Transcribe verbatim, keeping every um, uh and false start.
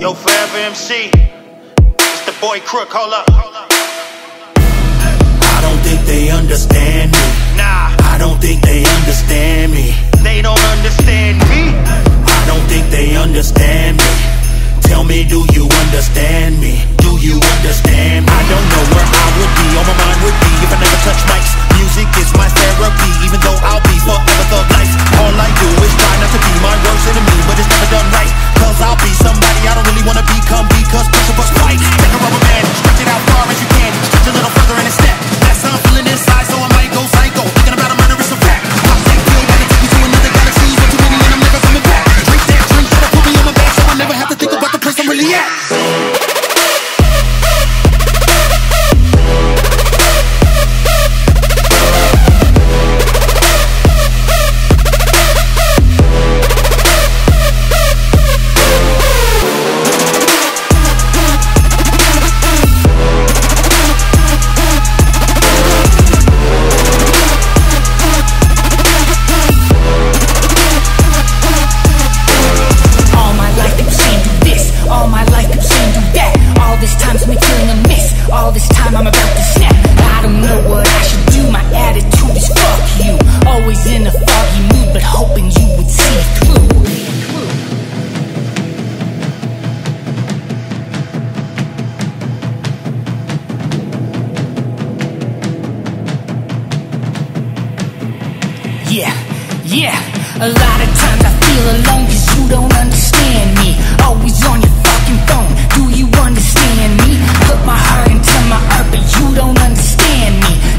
Yo, Forever M C, it's the boy Crook, hold up. I don't think they understand me. Nah, I don't think they understand me. they don't understand me. I don't think they understand me. Tell me, do you understand me? Do you understand me? I don't know where I would be, or my mind would be, if I never touch mics. Music is my therapy, even though I'll be forever thug life. All I do is try not to be my worst enemy, but it's never done right. Cause I'll be somebody I don't really wanna become, because pressure bust right. Take a rubber band, stretch it out far as you can, stretch a little further in a step. That's how I'm feeling inside, so I might go psycho, thinking about a murderous effect. Pop that pill, gotta take me to another galaxy, one too many and I'm never coming back. Drink that drink, gotta put me on my back, so I never have to think about the place I'm really at. All this time I'm about to snap. I don't know what I should do. My attitude is fuck you. Always in a foggy mood, but hoping you would see through. Yeah, yeah. A lot of times I feel alone cause you don't understand me. Always on your fucking phone. Do you understand me? Put my heart into my art, but you don't understand me.